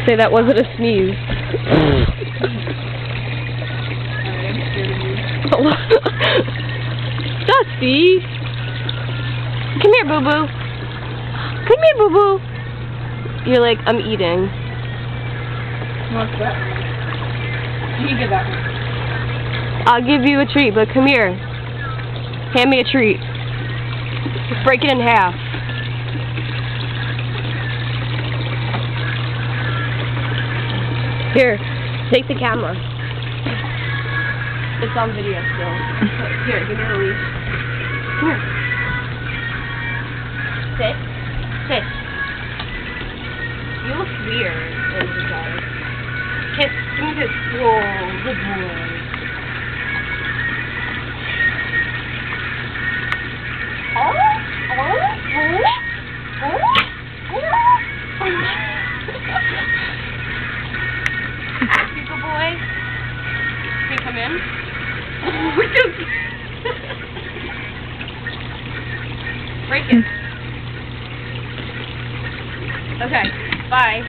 Say that wasn't a sneeze. Dusty! Come here, boo-boo. Come here, boo-boo. You're like, I'm eating. What's that? You get that one. I'll give you a treat, but come here. Hand me a treat. Just break it in half. Here, take the camera. It's on video still. Here, give me the leash. Come here. Sit. Sit. You look weird. Kiss. Give me this. Whoa, good boy. Good boy. Can you come in? Break it. Okay, bye.